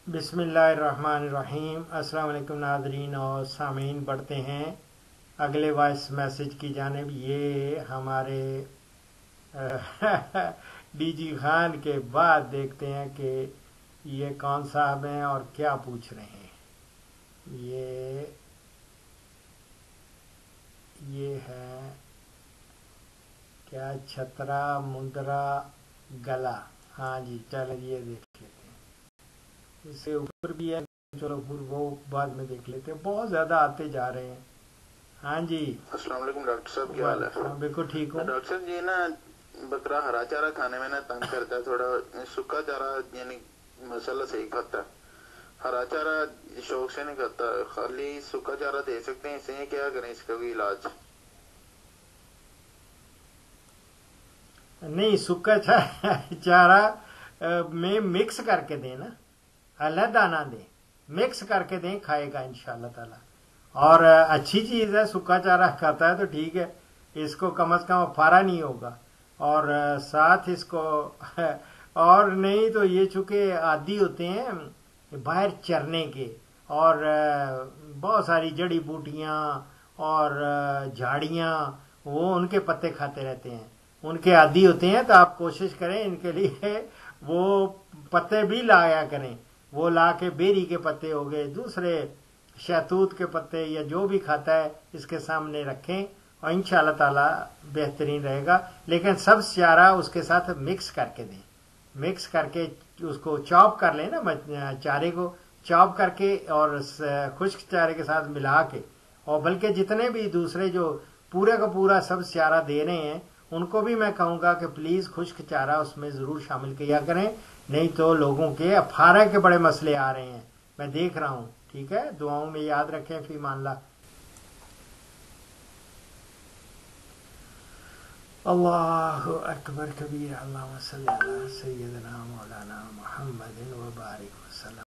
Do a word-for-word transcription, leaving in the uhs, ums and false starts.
بسم اللہ الرحمن الرحیم۔ السلام علیکم ناظرین اور سامعین، بڑھتے ہیں اگلے وائس میسج کی جانب۔ یہ ہمارے ڈی جی خان کے بعد دیکھتے ہیں کہ یہ کون صاحب ہیں اور کیا پوچھ رہے ہیں۔ یہ یہ ہے کیا چھترا مندرا گلا؟ ہاں جی، چلے یہ دیکھ لیتے ہیں۔ اس سے اوپر بھی ہے، چلو پھر وہ بعد میں دیکھ لیتے ہیں، بہت زیادہ آتے جا رہے ہیں۔ ہاں جی، السلام علیکم ڈاکٹر صاحب، کیا حال ہے؟ بالکل ٹھیک ہوں ڈاکٹر صاحب یہ نا بکرا ہرا چارہ کھانے میں نا تنگ کرتا ہے تھوڑا، سکا چارہ یعنی مسئلہ صحیح کھاتا ہے، ہرا چارہ شوق سے نہیں کھاتا، خالی سکا چارہ دے سکتے ہیں اسے، کیا کریں اس کا کوئی علاج؟ نہیں، سکا چارہ میں مکس کر کے دیں نا، علیحدہ نہ دیں، مکس کر کے دیں، کھائے گا انشاءاللہ تعالی۔ اور اچھی چیز ہے، سکا چارہ کھاتا ہے تو ٹھیک ہے، اس کو کم از کم پھارا نہیں ہوگا، اور ساتھ اس کو اور نہیں تو یہ چونکہ عادی ہوتے ہیں باہر چرنے کے، اور بہت ساری جڑی بوٹیاں اور جھاڑیاں وہ ان کے پتے کھاتے رہتے ہیں، ان کے عادی ہوتے ہیں، تو آپ کوشش کریں ان کے لیے وہ پتے بھی لایا کریں، وہ لا کے بیری کے پتے ہو گئے، دوسرے شہتوت کے پتے یا جو بھی کھاتا ہے اس کے سامنے رکھیں، اور انشاءاللہ تعالی بہترین رہے گا۔ لیکن سب چارہ اس کے ساتھ مکس کر کے دیں، مکس کر کے اس کو چاپ کر لیں نا، چارے کو چاپ کر کے اور خشک چارے کے ساتھ ملا کے، اور بلکہ جتنے بھی دوسرے جو پورے کا پورا سب چارہ دے رہے ہیں ان کو بھی میں کہوں گا کہ پلیز خشک چارہ اس میں ضرور شامل کیا کریں، نہیں تو لوگوں کے پھارے کے بڑے مسئلے آ رہے ہیں، میں دیکھ رہا ہوں۔ ٹھیک ہے، دعاؤں میں یاد رکھیں، فی امان اللہ۔ اللہ اکبر کبیر، اللہم صلی علی سیدنا مولانا محمد و بارک وسلم۔